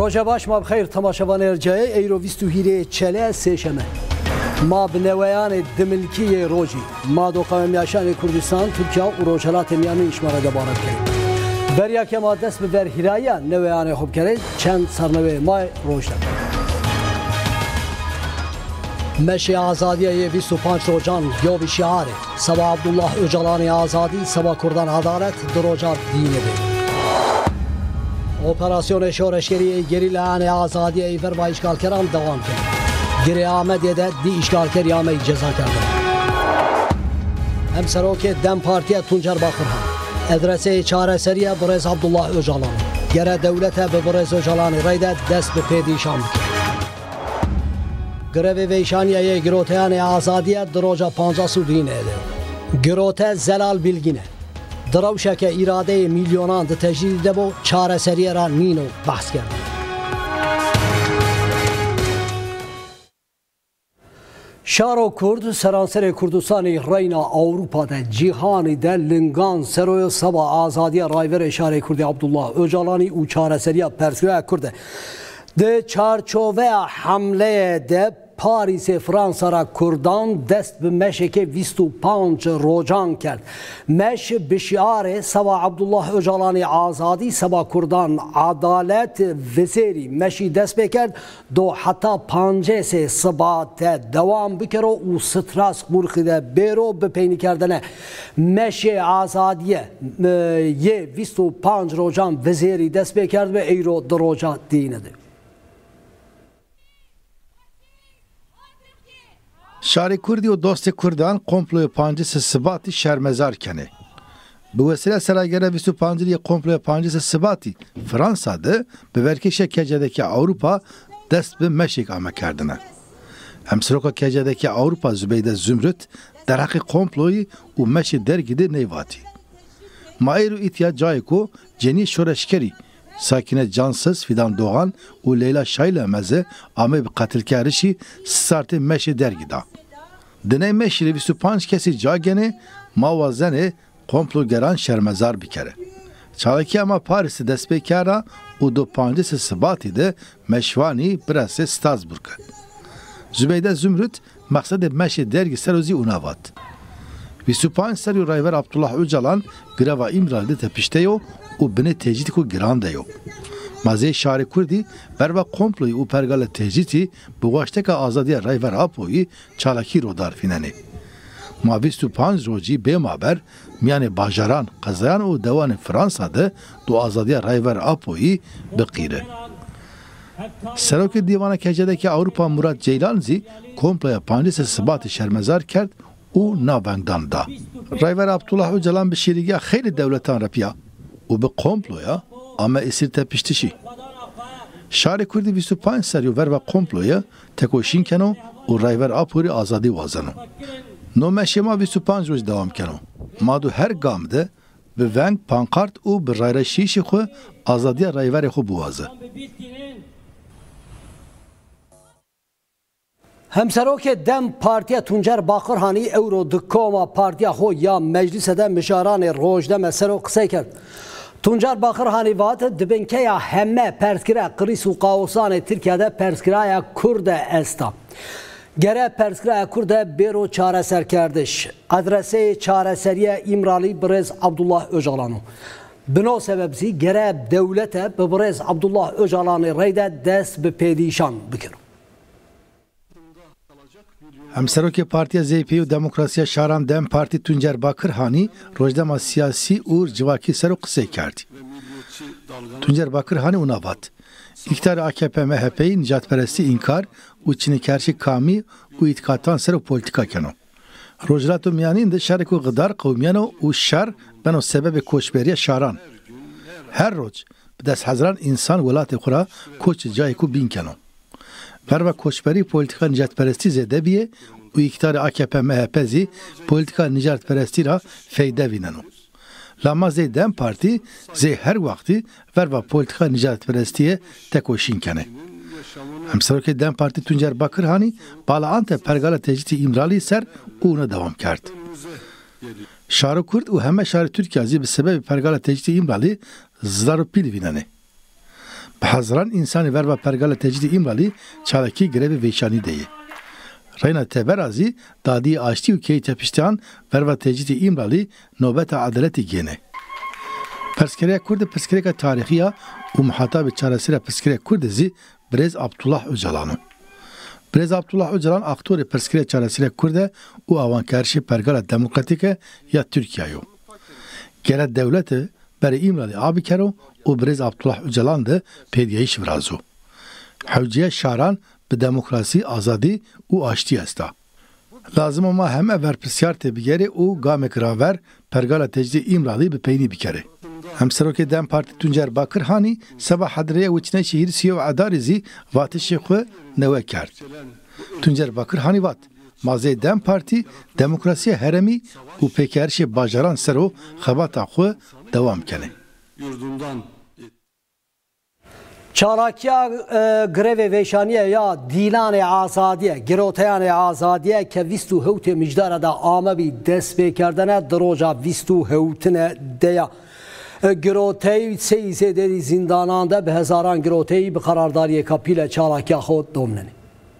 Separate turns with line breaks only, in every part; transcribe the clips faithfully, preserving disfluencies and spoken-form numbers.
روژه باش ما بخیر تماشاوان ارجای ایرو ویستو هیره چله سهشنبه ما بنویان دملکی روژی ما دو قوم یاشان کردستان ترکیه و روجلات میانی اشماره دبارت کرد بریا که ما دست ببر هیرایا نویان خوب کرد چند سرنوی ما روژ داد مشی آزادی بیست و پنج روزان یوبی شعاره سبا عبدالله اوجلانی آزادی سبا کردان عدالت دروجات دینه بید اپراسیون شورشگری گریلان آزادی ایور با اشغالگران دوام کرد. گری آمده ده دی اشغالگریامه جزا کرده. همسروک دم پارتی تونجر باخرها. ادرسه چاره سریه برز عبدالله اوجلانی. گره دولت به برز اوجلانی رایده دست به پیدیشان کرد. گره ویشانیه گروتیان آزادی دروجا پانزا سودینه ده. گروته زلال bilgine. دروشک اراده میلیونان ده تجدید بو چاره سریه را نینو بحث کرد. شارو کرد سرانسر کردستانی رینا اروپا ده جیهانی ده لنگان سروی سبا آزادی رایور اشاره کردی عبدالله اوجلانی و چاره سریه پرسیوه کرده ده چارچوبه حمله ده پاریس فرانسا را کردان دست به مشک بیست و پنج روزان کرد. مش بشیار سوا عبدالله اوجلانی آزادی سوا کردان عدالت وزیری مشی دست بکرد دو حتی پنجه سه ثبات دوام بکرو و ستراس برخیده بیرو بپینی کردنه مش آزادی یه بیست و پنج روزان وزیری دست بکرد و ایرو دو روزا دینه ده.
شاری کردی و دوست کردان کمپلوی پانجس سباتی شرمزار کنه. به وسیله سراغره بیست و پنج کمپلوی پانجس سباتی فرانسا ده به ورکش کجدکی اروپا دست به مشک آمه کردنه. همسروک کجدکی اروپا زبیده زمرد در حق کمپلوی و مش درگیده نیواتی. مایرو ایتیا جایی که جنی شورشکری ساکine Cansız Fidan Doğan و Leyla Şaylemez'e amı bir katilkarışı startı meşe dergida. Deney meşri بیست و پنج kesi cagene mavazene komplogeran şermezar bir kere. Çalaki ama Paris'i despekara u do pancısı sıbati de meşvani brase Strasbourg'a. Zübeyde Zümrüt maksadı meşe dergi serozi unavat. بیست و پنج سری رایور عبدالله اوجلان گروا ایمرالده تپیشته یو و بنه تجدید کو گرانده یو. مازه شهر کردی بروا کمپلوی و پرگال تجدیدی بواشته که آزادی رایور آپویی چالاکی رو دار فیننه. ما بیست و پنج روزی به مابر میان باجران قضایان و دوان فرانسا ده دو آزادی رایور آپویی بقیره. سروک دیوان کجده که اروپا مراد جیلانزی کمپلوی پنجس سبات شرمزار کرد او نابنگدان دا. رایور عبدالله اوجلان به شیریگه خیلی دولتان رپیا و به کمپلویا اما اسیر تپیشتشی. شهر کردی بیست و پنج سریو ور و کمپلویا تکوشین کنو و رایور آپوری آزادی وازنو. نو مشی ما بیست و پنج روز دوام کنو. ما دو هر گامده به ونگ پانکارت و به رایره شیشی خو آزادی رایور خو بوازه.
همسروک دم پارتی تونجر باخرهانی اورو دکوما پارتی خو یا مجلس دم مشاران روجده مسرو قصه کرد. تونجر باخرهانی وات دبنکه یا همه پرسکره قریس و قاوسان ترکیه پرسکره کرد استا. گره پرسکره کرد بیرو چاره سر کردش. ادرسه چاره سریه ایمرالی برز عبدالله اوجلانو. بنو سببسی گره دولت به برز عبدالله اوجلانی ریده دست به پیدیشان بکر.
همسروک پارتی زیپی و دموکراسی شاران دم پارتی تونجر باکرهانی روزدما سیاسی اور جواکی سرو قصه کردی. تونجر باکرهانی اوناوات. İktidar A K P M H P'yi nicatperesti inkar u çinikerşi kami u itikatan sero politika keno. Rojrato miyanin de şariku gıdar kavmiyano u şar beno sebebi koçberiye şaran. Her roj dest hazran insan velat kura koç cayiku bin keno. Perva koçberi politika nicatperesti zedebiye u iktidar A K P M H P'zi politika nicatperesti ra feyde vineno. Lama zey dem parti zey her vakti verva politika nicatperestiye tekoşin kene. Hemsarok dem parti Tuncer Bakırhani bala ante pergala teciti imrali ser ona devam kert. Şarı Kurd u heme şarı Türkiye zi bir sebebi pergala teciti imrali zlaru pil vinene. به هزاران انسانی ور و پرگال تجدید ایمرالی چالکی گرeve ویشانی دیه. Reyna Teberazî dadî aştî û keyî tepiştiyan wer ve tecdîdê îmralî nobeta adeletê gene. Pirsgirêka Kurd pirsgirêka tarîxiya û mihatabê çaresêra pirsgirêka Kurdê zî Birêz Abdullah Öcalan. Birêz Abdullah Öcalan aktorê pirsgirêka çaresêra Kurd e û avankerişê pergala demokratîk e ya Tirkiyeyo. Gerek devletê berê îmralî a bikero û Birêz Abdullah Öcalan de pêdiyayî şivrazo. Hewciya şaran bi demokrasî, azadî û aştî est. Lazim ama hem ev verpirsiyar tê bigere û gamek raver pergala tecdîdê îmralî bi peynî bikere. Hem serokê Dem Partî Tuncer Bakirhanî seba hedreye wîçine şehîr Siyo û Edarê zî vatişê xwe newe kerd. Tuncer Bakirhanî vat mazê Dem Partî demokrasiya heremî û pêkerişê bajaran ser û xebata xwe dewam kene.
Çalakiya greve veşaniye ya dilanê azadiye, giroteyanê azadiye ke vîst û hewtê mijdara da amebî dest pêkerdine di roja vîst û hewtine de ya. Giroteyî seyî zêderî zindanan de bi hezaran giroteyî bi qarardariyê kapîle çalakiya xwe domnenê.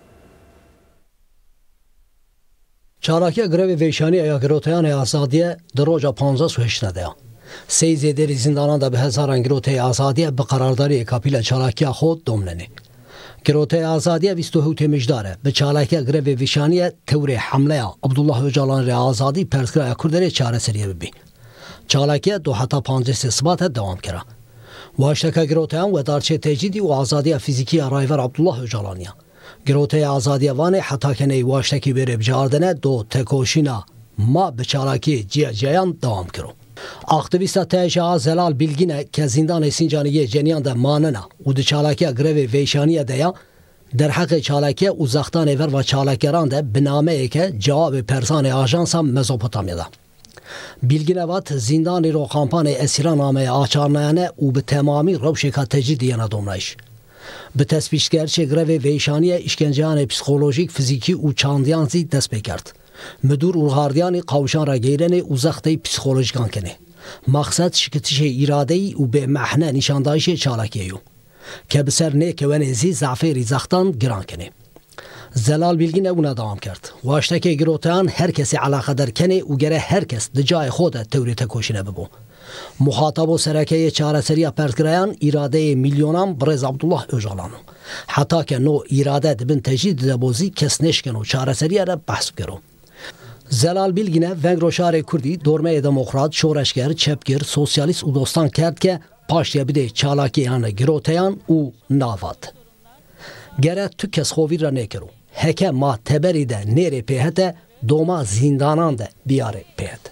Çalakiya greve veşaniye ya giroteyanê azadiye di roja panzdeh û heştê de ya. Seyî zêderî zindanan da bi hezaran giroteyê azadiye bi qarardariyê kapîle çalakiya xwe domnenê. Giroteyê azadiye vîst û hewtê mijdar e bi çalakiya grevê vêşaniye tewrê hemleya Abdullah Öcalan rê azadî Persgiraya Kurderê çareseriyê bibî. Çalakiya du heta panzdeh Sibatê dewam kira. Waşteka giroteyan wedarçê tecdîdî û azadiya fîzîkî ya Rayver Abdullah Öcalan ya. Giroteyê azadiya Vanê heta keneyî waştekî wêrê bijarandine do tekoşîna ma bi çalakiyê ciya ciyan dewam kiro. Aktivîsta T J A Zelal Bilgîne ke zindanê Sincaniyê ceniyan de manina û di çalakiya grevê vêşaniye de ya derheqê çalakiye û zextanê ver ve çalakeran de bi nameyeke cewabê persanê ajansa Mezopotamya'da. Bilgîne vat zindanê ro kampanê esîran nameye açarnayane û bi temamî rewşeka tecdîdî yana domrayîş. Bi tespîtgerçê grevê vêşaniye işkenceyanê psikolojîk, fizîkî û çandiyan zî dest pê kerd. Müdür û gardiyanê qawşan ra geyrenê û zexteyî psikolojîkan kenê. Maqsed şikitişê îradeyî û bê mehne nîşandayişê çalakiyê yo. Ke bi ser nêkewenê zî zafêrî zextan giran kenê. Zelal Bilgîne wina dewam kerd. Waştekê giroteyan her kesê elaqedar kenê û gere her kes di cayê xwe de tewrê tekoşîne bibo. Muhatabo serekeyê çareseriya Persgirayan îradeyê milyonan Birêz Abdullah Öcalan. Heta ke no îrade dibin tecdîdê de bozî kes neşkin û çareseriya re behs bikiro. Zelal Bilgîne veng roşarê Kurdî dormeyê demokrat, şoreşger, çepgir, sosyalîst û dostan kerd ke paştiya bide çalakiyan giroteyan û navat. Gere tu kes xovîr re nekiro. Heke ma teberî de nêrê pê hete doma zindanan de biyarê pê hete.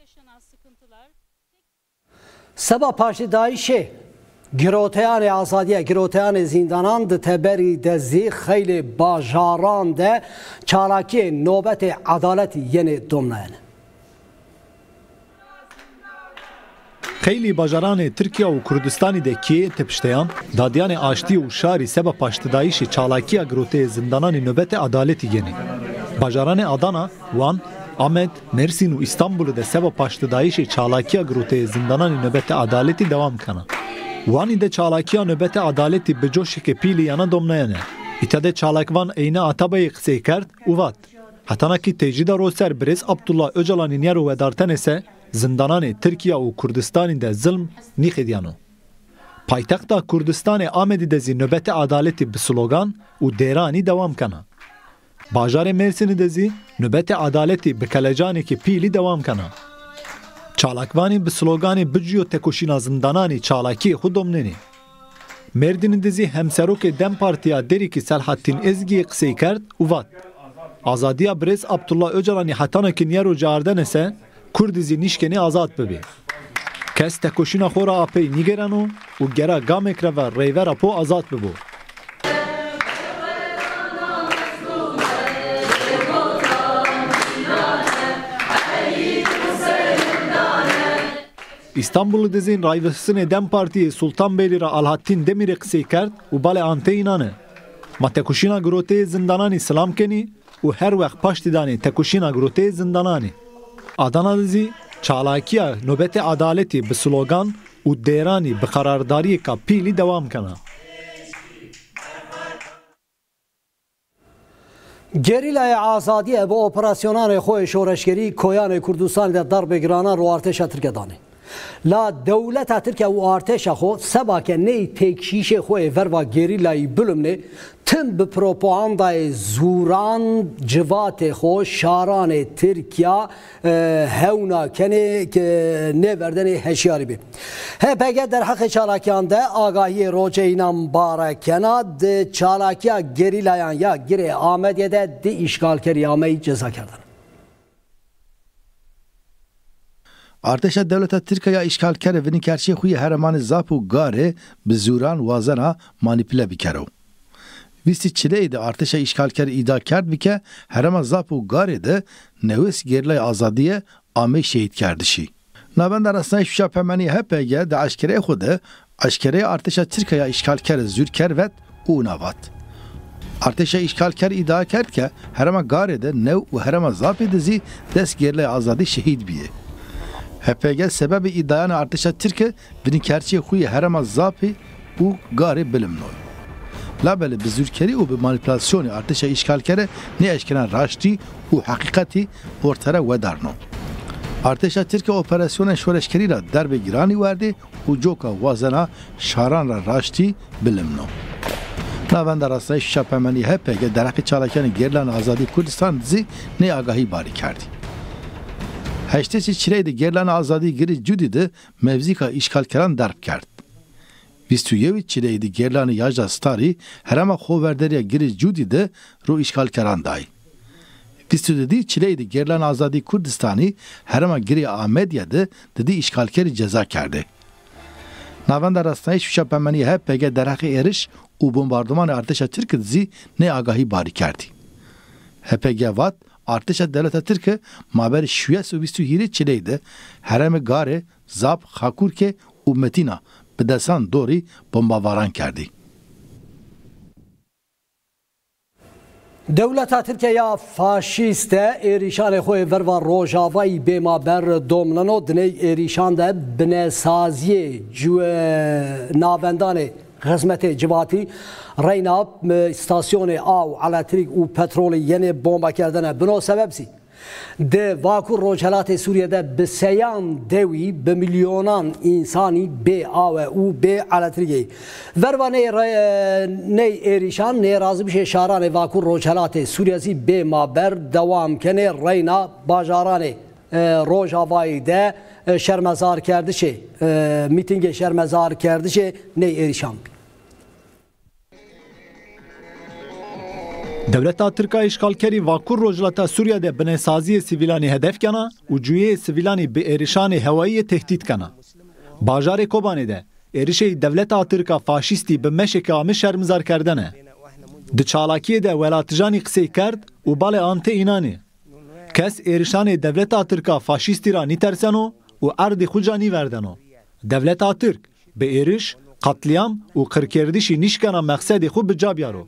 Seba Paştîdayişê giroteyanê azadiye, giroteyanê zindanan di teberî de zî xeylê bajaran de çalakiyê nobetê adaletî yenê domnayene.
Xeylî bajaranê Tirkiye û Kurdistanê de kê tepişteyan, dadiyanê aştî û şarî Seba Paştîdayişê çalakiya giroteyê zindananê nobetê adaletî yenê. Bajaranê Adana, Van, Amed, Mersin û İstanbulê de Seba Paştîdayişê çalakiya giroteyê zindananê nobetê adaletî dewam kana. Wanî de çalakiya nobetê adaletî bi coşekê pîlî yana domnayene. Îtedê çalakvan eyne Atabayê qisey kerd û vat. Hetanekî tecdîda roser Birêz Abdullah Öcalanî niyar û vedarten ese zindananê Tirkiye û Kurdistanê de zilm nîxediyano. Paytexta Kurdistanê Amedî de zî nobetê adaletî bi slogan û dêranî dewam kana. Bajarê Mêrsînê de zî nobetê adaletî bi kelecanekî pîlî dewam kana. Çalakvanî bi sloganê biciyo tekoşîna zindananê çalakiyê xwe domnenê. Mêrdînê de zî hemserokê Dem Partiya Derîkî Selhattin Ezgîyê qisey kerd û vat. Azadiya Birêz Abdullah Öcalanî hetanekî niyar û ciarden ese Kurdî zî nîşkenê azad bibe. Kes tekoşîna xwe ra apey nîgerano û gera gamek re ve rêvera po azad bibo. İstanbul'u dizin rayvesine Dem Partiye Sultanbeyli ra Alhattin Demir'e qisey kerd û balê ante înane. Ma tekoşîna giroteyê zindananî silam kenî û her wext paştî danê tekoşîna giroteyê zindananî. Adana dizî çalakiya nobetê adaletî bi slogan û dêranî bi qarardariyeka pîlî dewam kana.
Gerîlaya azadiye bi operasyonanê xwe şoreşgerî koyanê Kurdistanê de darbêgiranan ro artêşa Tirkiye danê. La dewleta Tirkiye û artêşa xwe sebake neyê têkişîşê xwe verva gerîlayî bilimnê tim bi propagandayê zûran civatê xwe şaranê Tirkiya hewna kenê nêverdenê heşyarî bê. H P G derheqê çalakiyan de agahiyê rojeynan barekena di çalakiya gerîlayan ya girê Amediyê de di îşgalkerî Ameyî ceza kirdan.
Artêşa Dewleta Tirkiye îşgalkerê vinî kerçê xwe yê Herêmanê Zap û Garê bi zûran wazena manîpüle bikero. Vîstî çileyê de artêşa îşgalkerî îda kerd bike Herêma Zap û Garê de newês gerîlaya azadiye Amê şehîd kerdişî. Navenda Rastnayê Şûşa Pemenî H P G di eşkereyê xwe de eşkereya artêşa Tirkiye îşgalker zûrker vet û navat. Artêşa îşgalker îda kerd ke Herêma Garê de new û Herêma Zapê de zî dest gerîlaya azadî şehîd bîye. H P G sebebê îdayana artêşa Tirkiye vinî kerçê xwe yê Herêma Zapê û Garê bilimnoy. Labelê bi zûrkerî û bi manîpülasyonê artêşa îşgalkerê nê eşkeran raştî û heqîqetî ortere wedarno. Artêşa Tirkiye operasyona şoreşkerî ra derbêgiranî werdê û joka wazena şaran ra raştî bilimno. Navenda Rastnayê Şûşa Pemenî H P G derheqê çalakiyanê gerîlana azadî Kurdistan dizî nê agahî barî kerdî. Heştê çileyê de gerîlana azadî girî Cudî de mevzîka îşgalkeran derb kerd. Bîst û yewî çileyê de gerîlana Yajda Starî herêma xweverderiya girî Cudî de ro îşgalkeran dayî. Bîst û didî çileyê de gerîlana azadî Kurdistanî herêma girî Amediyê de didî îşgalkerî ceza kerde. Navenda Rastnayê Şûşa Pemenî H P G derheqê êriş û bombardımanê artêşa Tirkiye dizî nê agahî barî kerdî. H P G vat artêşa Dewleta Tirkiye maberî şûyes û bîst û hîrê çileyê de herêmê Garê, Zap, Xakurkê û Metîna bi desan dorî bombavaran kerdî.
Dewleta Tirkiye ya faşîst de êrîşanê xwe verva Rojavayî bêmaber domlano dinê êrîşan de binêsaziyê navendanê xizmetê civatî reyna stasyonê av, elektrik û petrolê yenê bomba kerdine bino sebebsî. Di vakur Rojhelatê Sûriye'de bi seyan dewî bi milyonan insanî bê awe û bê elektrîkê. Verva ney êrîşan nêrazî bişê şaranê vakur Rojhelatê Sûriye zî bê maber dewam kenê reyna bajaranê Rojavayî de şermezar kerdişê mîtingê şermezar kerdişê ney êrîşan.
Dewleta Tirkiye îşgalkerî vakur Rojhilata Sûriye'de binêsaziyê sivîlanê hedef kena û cûyê sivîlanê bi êrîşanê hewayîyê tehdît kena. Bajarê Kobanê de êrişê Dewleta Tirka faşîstî bi meşekê Amê şermezar kerdine. Di çalakiyê de welatijanî qisey kerd û balê an tê înanê. Kes êrîşanê Dewleta Tirka faşîstî ra nîterseno û erdê xwe ca nîverdeno. Dewleta Tirk bi êriş, qetliyam û qirkêrdişî nîşkena mexsedê xwe bija biyaro.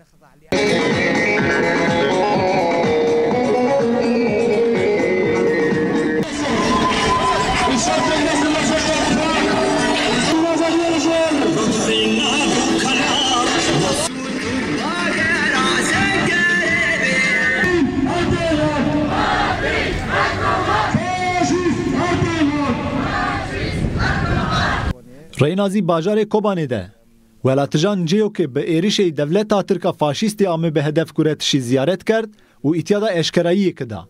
Reynazî bajarê Kobanê de welatijan ciyokê bi êrişê Dewleta Tirka faşîstê Amê bi hedef kure tişî ziyaret kerd û îtiyada eşkerayiyê kida.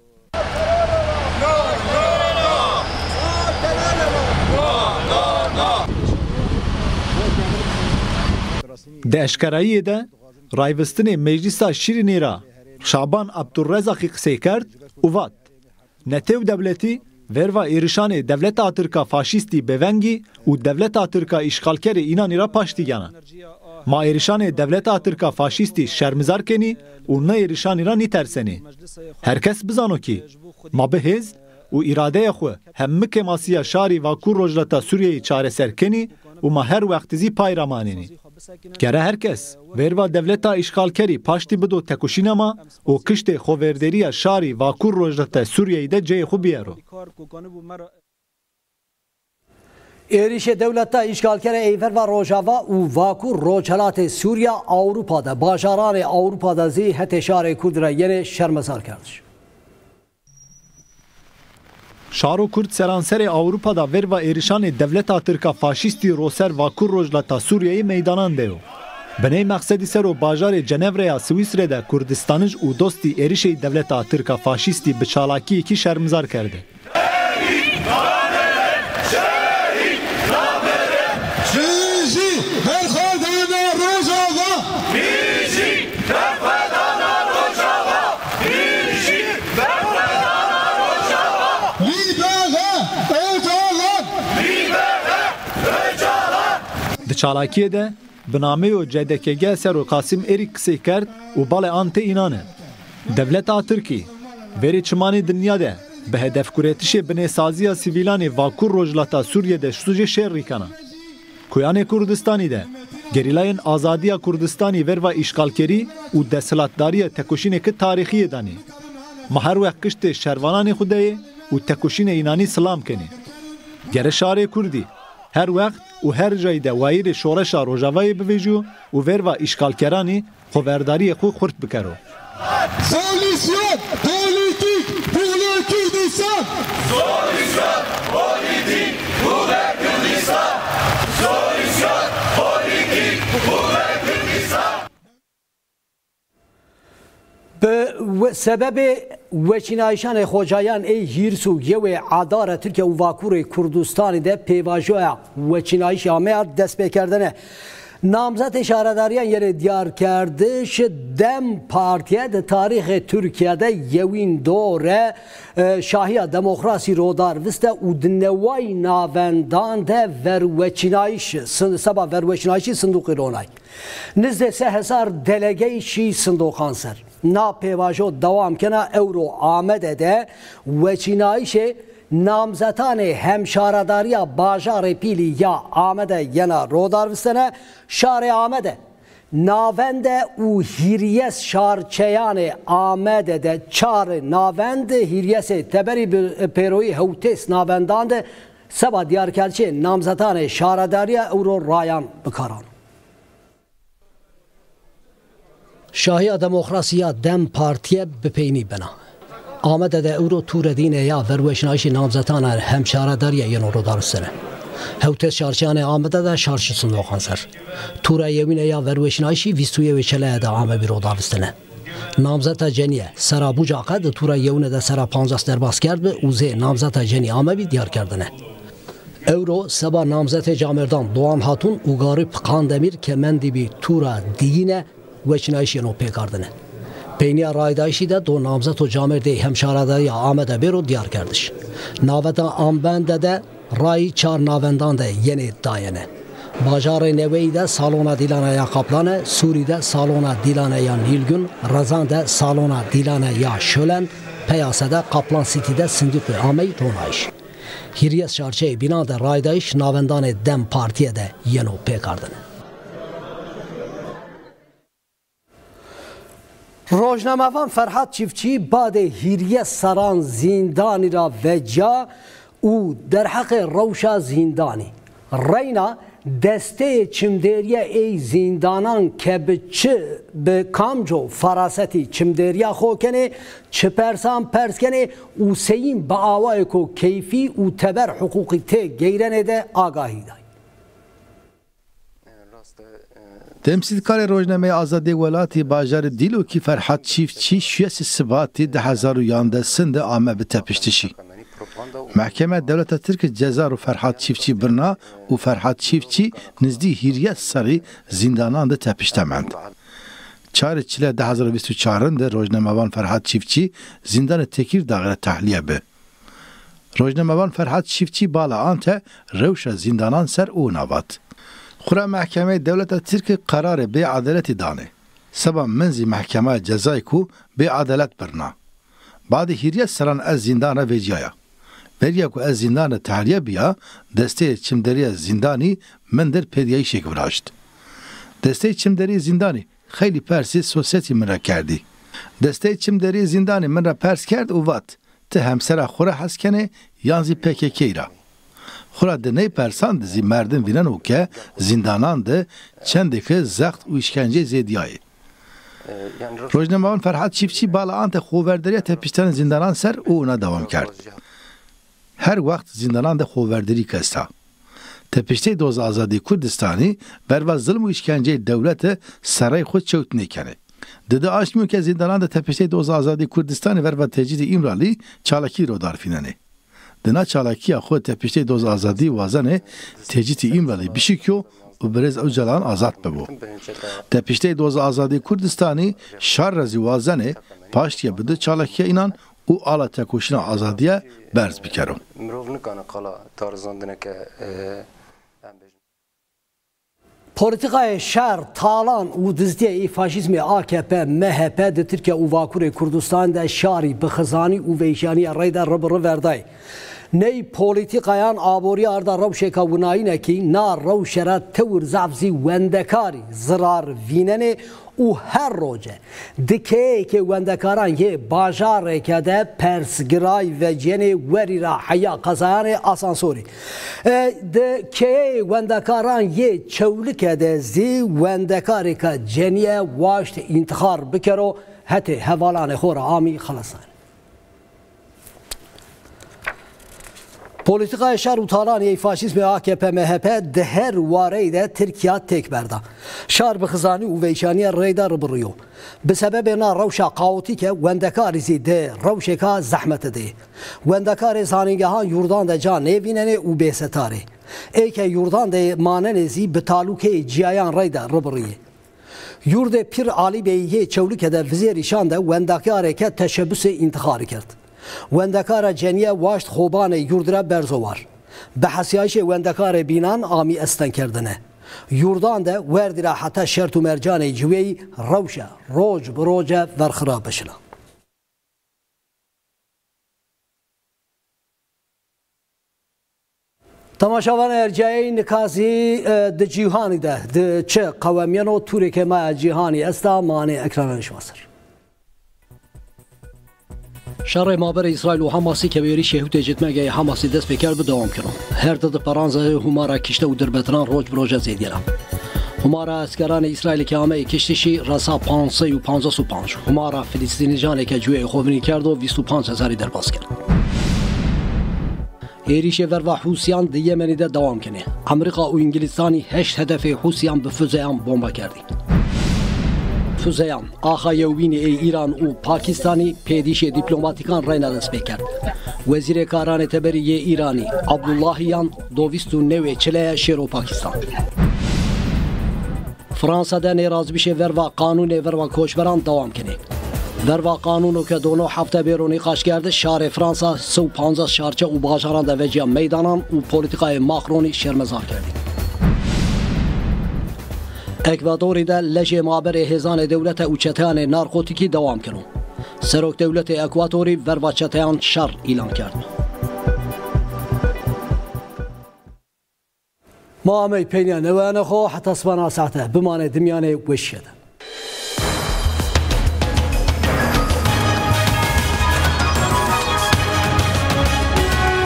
Di eşkerayiyê de rayvestinê Meclîsa Şîrînê ra Şaban Abdurrezaqî qisey kerd û vat netêw dewletî verva êrîşanê Dewleta Tirka faşîstî bevengî û Dewleta Tirka îşgalkerê Înanî ra paştîgana. Ma êrîşanê Dewleta Tirka faşîstî şermezar kenî û ne êrîşanî ra nîtersenî. Herkes bizano kî ma bi hêz û îradeya xwe hem mikê masiya şarî vakur Rojhilata Sûriyeyê çareser kenî û ma her wext zî payramanînî. Gere herkes verva Dewleta îşgalkerî paştî bido tekuşînema û kiştê xweverderiya şarî vakur Rojhilata Sûriyeyê de ceyê xwe biyero.
Êrişê dewleta îşgalkere Eyfer ve Rojava û Vakur Rojhilatê Sûriya Avrupa'da bajaranê Avrupa'da zî hetê şarê Kurd re yenê şermezar kerdiş.
Şaro Kurd seranserê Avrupa'da verva êrişanê devleta Tirka faşîstî Roser Vakur Rojhilata Sûriyeyê meydanan de yo. Binê maqsedî ser û bajarê Cenevreya Swîsrê de Kurdistanij û dostî êrişê devleta Tirka faşîstî bi çalakiyekî şermezar kerdi. Di çalakiyê de bi namê C D K G ser û Qasim Êrîk qisê kerd û balê an tê înane. Devleta Tirkî verê çimanê dinya de bi hedefkuretişê binêsaziya sivîlanê Vakur Rojhilata Sûriyê de şûjê şêr rîkana. Koyanê Kurdistanê de gerîlayên Azadiya Kurdistanê verva îşgalkerî û desthilatdariya tekoşînekî tarîxiyê danî. Ma her weq kiştê şervananê Xwedayê û tekoşînê înanî silam kenê. Gere şarê Kurdî her wext û her cayî de wayîrê şoreşa Rojavayê bivêjû û verva îşgalkeranî xweverdariyê xwe xurt bikero.
Solüsyon politik pour le Kurdistan. Solüsyon politik pour le Kurdistan. Solüsyon politik pour le Kurdistan.
Bi sebebê weçînayîşanê xwecayan ê hîrs û yewê edara Tirkiye û Vakurê Kurdistanê de pêvajoya weçînayîşa me ya destpêkerdine. Namzet şaredariyan yerê diyar kerdiş Dem Partiye de tarîxê Tirkiye'de yewîn dore şahiya demokrasî rodar viste û di newayî navendan de verweçînayîş seba verweçînayîşî Sindoqê Ronay. Nizdê sê hezar delegeyî şî sindoqan ser. Na pêvajo dewam kena Ewro Amedê de weçînayîşê namzetanê hemşaredariya bajarê Pîlî ya Amedê yena rodarvistene şarê Amedê navende û hîriyes şarçeyanê Amedê de çarê navend hîriyesê teberî bi pêroyî hewtês navendan de seba diyarkerçê namzetanê şaredariya Ewro rayan bikaran. Şahiya demokrasiya Dem Partiye bipeyni bena. Amedê de Ewro tûredînê ya verweşnayîşê namzetana hemşaredariya yên rodaristene. Hewtês şarçeyanê Amedê de şarçî sindoqan ser. Tûra yewînê ya verweşnayîşî vîstûyê wê çeleye de Amedê rodaristene. Namzeta Ceniye sera bucaqa di tûra yewînê de sera panzdeh derbas kerd bi û zê namzeta Cenî Amedî diyar kerdine. Ewro seba namzetê Camerdan Doğan Hatun û Garip Kandemîr kemendî bî tûra diyîne weçînayîşên o pêkardine. Peyniya raydayişî de do namzet û Camerdê hemşaredariya Amedê bêro diyar kerdiş. Naveta Ambende de rayî çar navendan de yenê dayene. Bajarê Neweyî de salona dîlaneya Kaplanê, Sûrî de salona dîlaneya Nîlgün, Rezan de salona dîlaneya Şölen, Peyasê de Kaplan City de Sindoqê Amey Ronayîş. Hîriyes şarçeyê bîna de raydayîş navendanê Dem Partiye de yeno pêkardine. Rojnamevan Ferhat Çiftçi badê hîriye seran zîndanî ra veca û derheqê rewşa zîndanî. Reyna desteyê çimdêriya ê zîndanan ke bi çi bi kamco ferasetî çimdêriya xwe çi persan perskenê û seyîn bi awayê ku keyfî û teber hiqûqî tê geyrenê de agahî day.
Temsilkarê Rojnameya Azadê Welatê bajarê Dîlokî Ferhat Çiftçî şiyesî Sibatî di hezar û yandeh de ame bi tepiştişî. Mehkeme Devleta Tirkiye ceza û Ferhat Çiftçî birna û Ferhat Çiftçî nizdî hîriyet serî zîndanan de tepiştemend. Çarê çile di hezar û bîst û çarên de Rojnamevan Ferhat Çiftçî zindanê Tekîrdağê re tehliye bi. Rojnamevan Ferhat Çiftçî bala an te rewşa zîndanan ser û navat. Xura Mehkeme Devleta Tirkiye kararê bê adeletî danê. Seba menzî mehkeme cezayê ku bê adelet birna. Badê hîriyet seran ez zîndana veciyaya. Beriya ku ez zîndana tehliye biya, destê çimderiya zîndanî min der pêdiyayîşek viraşt. Destê çimderî zîndanî xeyli persî sosyetî min re kerdî. Destê çimderî zîndanî min re pers kerd û vat. Ti hemsera xwe re hez kenê yan zî P K K'yê ra. خورا دنی پرسان دزی مردم وینن و که زندانان ده چندی که زخت و اشکنجه زیدیایی. روزنامه‌نگار فرهاد چیپچی بالا آنت خوردری تپیشتن زندانان سر او اونا دوام کرد. هر وقت زندانان ده خوردری کستا. تپیشته دوز آزادی کردستانی بر ظلم و اشکنجه دولت سرای خود چوت نکنه. دده آشمیو که زندانان ده تپیشته دوز آزادی کردستانی بر تجدید امرالی چالاکی رو دارفیننه. دنا چالاکی خود تپیشته دوز آزادی وازنه تجدید امرالی بشیکیو و برز اوجلان آزاد ببو. تپیشته دوز آزادی کردستانی شار رزی وازنه پاشتیه بده چالاکی اینان او آلا تکوشنا آزادیه برز بکرم.
پۆلیتیقای شەر تاڵان و دزدیە فاشیزمی A K P M H P di Tirkiye û Bakurê Kurdistan de şarî bi xizanî û vêjaniya rê de ribir verdayê. Ney polîtîqayan aboriya arda rewşeka winayînekî na rewşera tewr zefzî wendekarî zirar vînenê û her roce di kêyekê wendekaran yê bajareke de persgiray ve cenê werî ra heya qezayanê asansorî. Di kêyê wendekaran yê çewlikê de zî wendekarêka ceniye waşt întixar bikero hetê hevalanê xwe ra amî xelesan. Polîtîqaya şer û talaniyê faşîzmê A K P M H P di her wareyê de Tirkiya têk berda. Şar bi xizanî û vêjaniya rê de ribiriyo. Bi sebebê na rewşa kaotîk e wendekarî zî di rewşeka zehmetê de. Wendekarê zanîngehan yurdan de ca nêvînenê û bêsetarê. Êke yurdan de manenê zî bi talûkeyê ciyayan rê de ribiriye. Yurdê Pir Alî Beyî yê çewlikê de vizêrî şan de wendekareke teşebbüsê întixarî kird. Wendekara ceniye waşt xobanê yurdire berzo war. Bi hesiyayişê wendekarê bînan amî estenkerdine. Yurdan de werdî ra heta şert û mercanê civêyî rewşe roj bi roce verxira bişina. Temaşavan ercayê nikazî di cîhanî de di çi qewemiyan û tûreke me cîhanî est a manê ekrana nişwasir. شر مابر اسرائیل و حماسی که بیاری شهود جتمگی حماسی دست بکر به دوام کنم. هر دد پرانزه همارا کشته و دربتران روز بروجه زیدیرم. همارا اسکران اسرائیل که همه کشتشی رسا پانسه و پانزه و پانج. همارا فلسطینی جانی که جوی خوبنی کرد و بیست و پانز هزاری درباز کرد. ایریش ور و حوسیان دی یمنی ده دوام کنه. امریکا و انگلیسانی هشت هدف حوسیان به فوزیان بمب کردی. Füzeyan, Axayewînê İran û Pakistanî pêdîşê dîplomatikan reyna dest pê kerd. Wezîrê Karanê Teberî yê İranî Abdullahiyan dovîst û newê çileya şêro Pakistan. Fransa de nêrazbîşê verva qanûnê verva koçberan dewam kine. Verva qanûno ke dono hefte bêronî qaş kerde şarê Fransa sê û panzdeh şarçe û bajaran de veciya meydanan û polîtîkayê Macronî şermezar kerdî. Ekvadorî de lejê maberê hêzanê dewleta û çeteyanê narkotîkî dewam kirin. Serok dewletê Ekvadorî verva çeteyan şer îlan kerd. Ma amê peyniya neweyane xwe heta sibana saete bimane dimyanê weş şede.